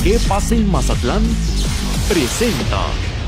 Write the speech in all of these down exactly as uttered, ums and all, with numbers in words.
¿Qué pasa en Mazatlán? Presenta.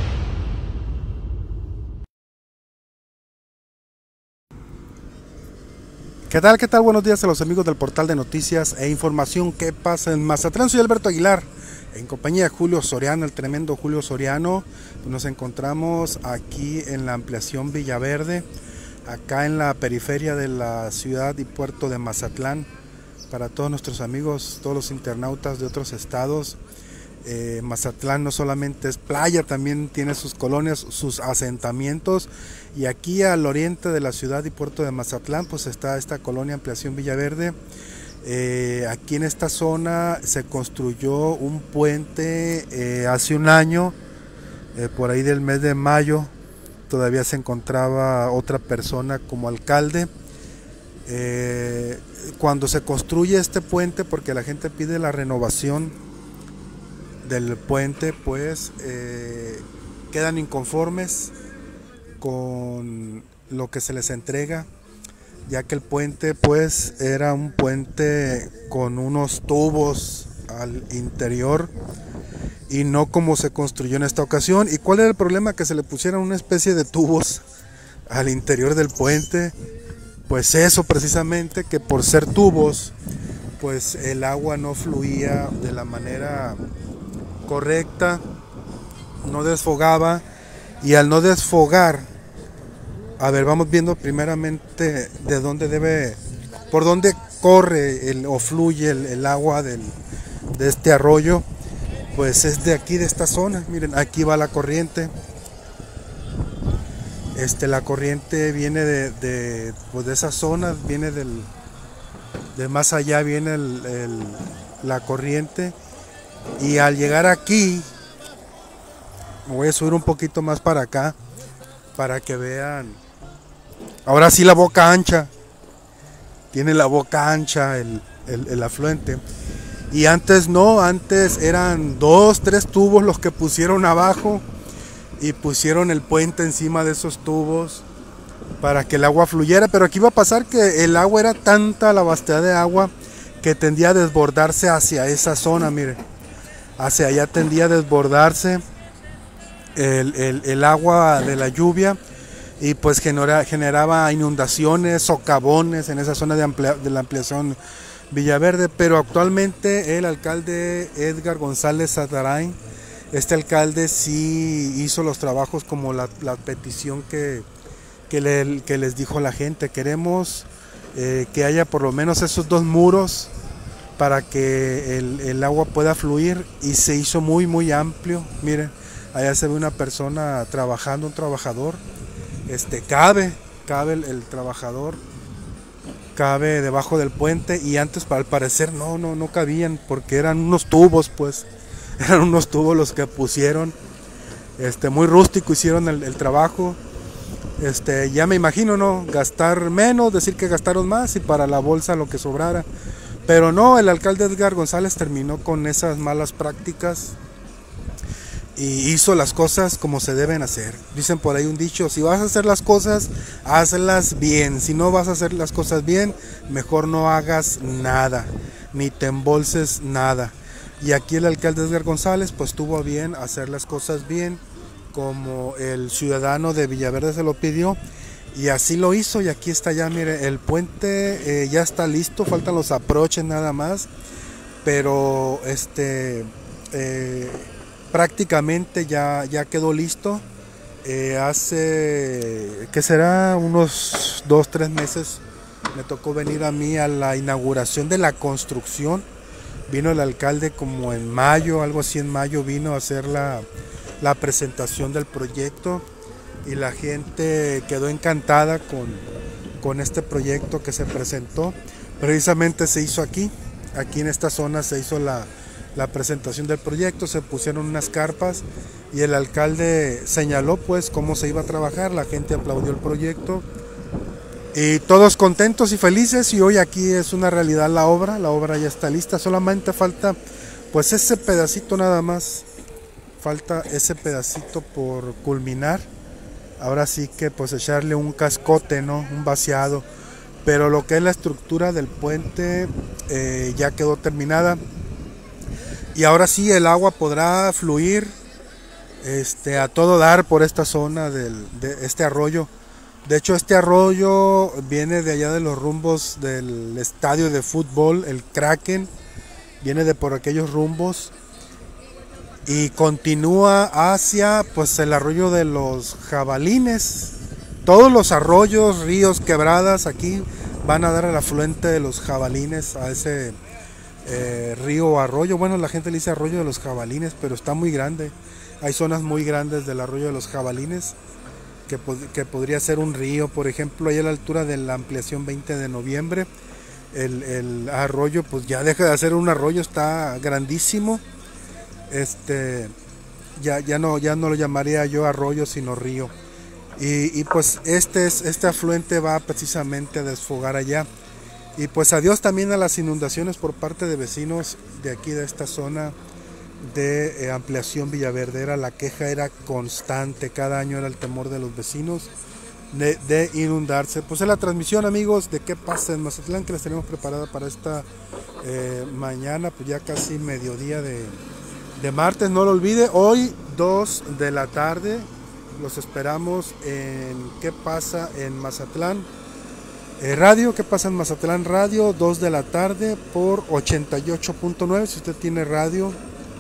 ¿Qué tal? ¿Qué tal? Buenos días a los amigos del portal de noticias e información. ¿Qué pasa en Mazatlán? Soy Alberto Aguilar, en compañía de Julio Soriano, el tremendo Julio Soriano. Nos encontramos aquí en la ampliación Villaverde, acá en la periferia de la ciudad y puerto de Mazatlán. Para todos nuestros amigos, todos los internautas de otros estados, eh, Mazatlán no solamente es playa, también tiene sus colonias, sus asentamientos. Y aquí al oriente de la ciudad y puerto de Mazatlán pues está esta colonia Ampliación Villaverde. Eh, aquí en esta zona se construyó un puente eh, hace un año, eh, por ahí del mes de mayo. Todavía se encontraba otra persona como alcalde. Eh, cuando se construye este puente, porque la gente pide la renovación del puente, pues eh, quedan inconformes con lo que se les entrega, ya que el puente pues era un puente con unos tubos al interior y no como se construyó en esta ocasión. ¿Y cuál era el problema? Que se le pusieran una especie de tubos al interior del puente. Pues eso precisamente, que por ser tubos pues el agua no fluía de la manera correcta, no desfogaba. Y al no desfogar, a ver, vamos viendo primeramente de dónde debe, por dónde corre el, o fluye el, el agua del, de este arroyo. Pues es de aquí, de esta zona. Miren, aquí va la corriente. Este, la corriente viene de, de, pues de esa zona, viene del, de más allá viene el, el, la corriente. Y al llegar aquí, me voy a subir un poquito más para acá para que vean. Ahora sí la boca ancha. Tiene la boca ancha el, el, el afluente. Y antes no, antes eran dos, tres tubos los que pusieron abajo. Y pusieron el puente encima de esos tubos para que el agua fluyera. Pero aquí va a pasar que el agua era tanta, la vastedad de agua, que tendía a desbordarse hacia esa zona, miren. Hacia allá tendía a desbordarse El, el, el agua de la lluvia y pues genera, generaba inundaciones, socavones en esa zona de, amplia, de la ampliación Villaverde. Pero actualmente el alcalde Edgar González Satarain, este alcalde sí hizo los trabajos como la, la petición que, que, le, que les dijo la gente. Queremos eh, que haya por lo menos esos dos muros para que el, el agua pueda fluir, y se hizo muy muy amplio. Miren, allá se ve una persona trabajando, un trabajador. Este, cabe, cabe el, el trabajador, cabe debajo del puente. Y antes, al parecer, no, no, no cabían, porque eran unos tubos, pues. Eran unos tubos los que pusieron. Este, muy rústico hicieron el, el trabajo. Este, ya me imagino, ¿no? Gastar menos, decir que gastaron más y para la bolsa lo que sobrara. Pero no, el alcalde Edgar González terminó con esas malas prácticas y hizo las cosas como se deben hacer. Dicen por ahí un dicho: si vas a hacer las cosas, hazlas bien. Si no vas a hacer las cosas bien, mejor no hagas nada, ni te embolses nada. Y aquí el alcalde Edgar González pues tuvo bien hacer las cosas bien, como el ciudadano de Villaverde se lo pidió, y así lo hizo. Y aquí está ya, mire, el puente eh, ya está listo, faltan los aproches nada más, pero este eh, prácticamente ya, ya quedó listo. Eh, hace, ¿qué será? Unos dos, tres meses me tocó venir a mí a la inauguración de la construcción. Vino el alcalde como en mayo, algo así en mayo, vino a hacer la, la presentación del proyecto, y la gente quedó encantada con, con este proyecto que se presentó. Precisamente se hizo aquí, aquí en esta zona se hizo la, la presentación del proyecto, se pusieron unas carpas y el alcalde señaló pues cómo se iba a trabajar. La gente aplaudió el proyecto y todos contentos y felices, y hoy aquí es una realidad la obra. La obra ya está lista, solamente falta pues ese pedacito nada más, falta ese pedacito por culminar. Ahora sí que pues echarle un cascote, ¿no? Un vaciado, pero lo que es la estructura del puente eh, ya quedó terminada. y ahora sí el agua podrá fluir este, a todo dar por esta zona del, de este arroyo. De hecho, este arroyo viene de allá de los rumbos del estadio de fútbol, el Kraken, viene de por aquellos rumbos y continúa hacia pues el arroyo de los Jabalines. Todos los arroyos, ríos, quebradas aquí van a dar al afluente de los Jabalines, a ese eh, río o arroyo. Bueno, la gente le dice arroyo de los Jabalines, pero está muy grande. Hay zonas muy grandes del arroyo de los Jabalines, que, pod que podría ser un río, por ejemplo, ahí a la altura de la ampliación veinte de noviembre. El, el arroyo pues ya deja de ser un arroyo, está grandísimo. Este, ya, ya, no, ya no lo llamaría yo arroyo, sino río. Y, y pues este, es, este afluente va precisamente a desfogar allá. Y pues adiós también a las inundaciones por parte de vecinos de aquí, de esta zona de eh, ampliación Villaverdera. La queja era constante, cada año era el temor de los vecinos de, de inundarse. Pues es la transmisión, amigos, de qué pasa en Mazatlán, que les tenemos preparada para esta eh, mañana, pues ya casi mediodía de, de martes. No lo olvide, hoy dos de la tarde los esperamos en qué pasa en Mazatlán eh, Radio, qué pasa en Mazatlán Radio, dos de la tarde por ochenta y ocho punto nueve. Si usted tiene radio,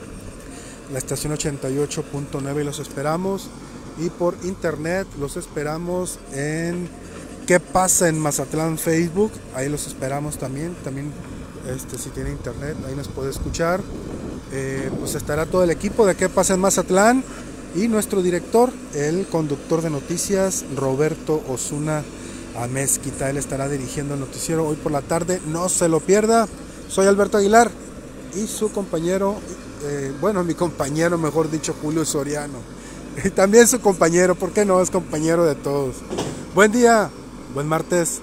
la estación ochenta y ocho punto nueve, y los esperamos. Y por internet los esperamos en qué pasa en Mazatlán Facebook, ahí los esperamos también. También este, si tiene internet, ahí nos puede escuchar. Eh, pues estará todo el equipo de qué pasa en Mazatlán y nuestro director, el conductor de noticias, Roberto Osuna Amezquita. Él estará dirigiendo el noticiero hoy por la tarde, no se lo pierda. Soy Alberto Aguilar y su compañero, eh, bueno, mi compañero, mejor dicho, Julio Soriano. Y también su compañero, ¿por qué no? Es compañero de todos. Buen día, buen martes.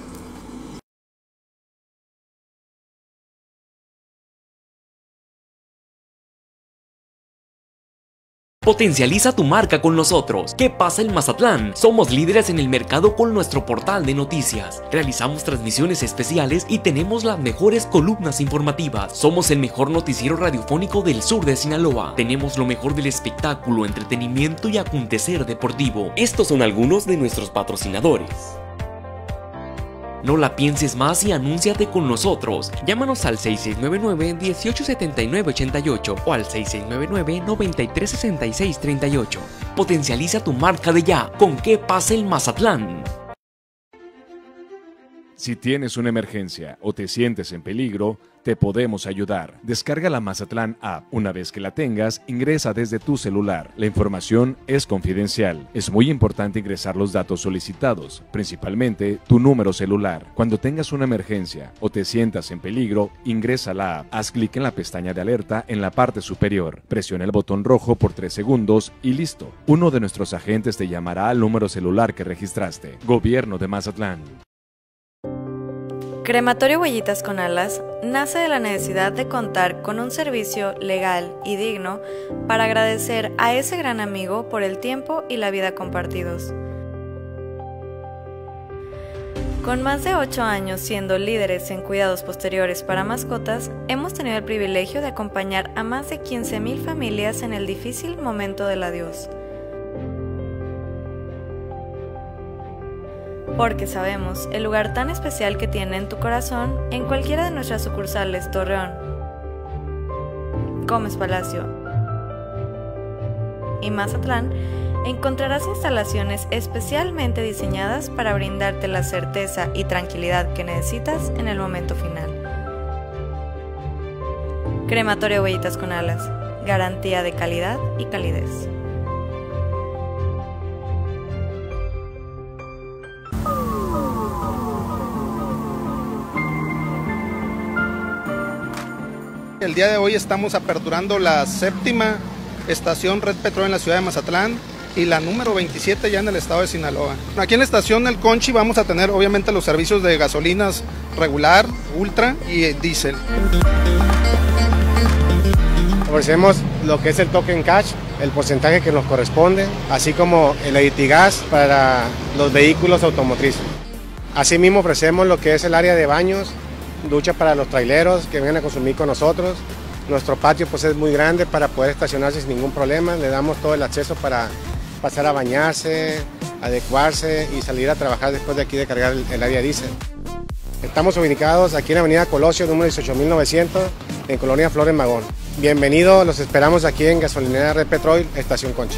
Potencializa tu marca con nosotros. ¿Qué pasa en Mazatlán? Somos líderes en el mercado con nuestro portal de noticias. Realizamos transmisiones especiales y tenemos las mejores columnas informativas. Somos el mejor noticiero radiofónico del sur de Sinaloa. Tenemos lo mejor del espectáculo, entretenimiento y acontecer deportivo. Estos son algunos de nuestros patrocinadores. No la pienses más y anúnciate con nosotros. Llámanos al seis seis nueve nueve, uno ocho siete nueve, ocho ocho o al seis seis nueve nueve, nueve tres seis seis tres ocho. Potencializa tu marca de ya con qué pasa el Mazatlán. Si tienes una emergencia o te sientes en peligro, te podemos ayudar. Descarga la Mazatlán App. Una vez que la tengas, ingresa desde tu celular. La información es confidencial. Es muy importante ingresar los datos solicitados, principalmente tu número celular. Cuando tengas una emergencia o te sientas en peligro, ingresa la app. Haz clic en la pestaña de alerta en la parte superior. Presiona el botón rojo por tres segundos y listo. Uno de nuestros agentes te llamará al número celular que registraste. Gobierno de Mazatlán. Crematorio Huellitas con Alas nace de la necesidad de contar con un servicio legal y digno para agradecer a ese gran amigo por el tiempo y la vida compartidos. Con más de ocho años siendo líderes en cuidados posteriores para mascotas, hemos tenido el privilegio de acompañar a más de quince mil familias en el difícil momento del adiós. Porque sabemos el lugar tan especial que tiene en tu corazón en cualquiera de nuestras sucursales Torreón, Gómez Palacio y Mazatlán, encontrarás instalaciones especialmente diseñadas para brindarte la certeza y tranquilidad que necesitas en el momento final. Crematorio Huellitas con Alas, garantía de calidad y calidez. El día de hoy estamos aperturando la séptima estación Red Petrol en la ciudad de Mazatlán y la número veintisiete ya en el estado de Sinaloa. Aquí en la estación El Conchi vamos a tener obviamente los servicios de gasolinas regular, ultra y diésel. Ofrecemos lo que es el token cash, el porcentaje que nos corresponde, así como el Editigas para los vehículos automotrices. Asimismo ofrecemos lo que es el área de baños, ducha para los traileros que vengan a consumir con nosotros, Nuestro patio pues es muy grande para poder estacionarse sin ningún problema. Le damos todo el acceso para pasar a bañarse, adecuarse y salir a trabajar después de aquí de cargar el, el área diésel. Estamos ubicados aquí en Avenida Colosio, número dieciocho mil novecientos, en Colonia Flores Magón. Bienvenidos, los esperamos aquí en Gasolinera Red Petrol, Estación Conchi.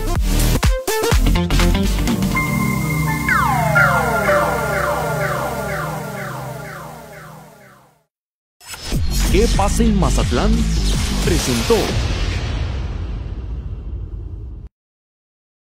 ¿Qué pasa en Mazatlán? Presentó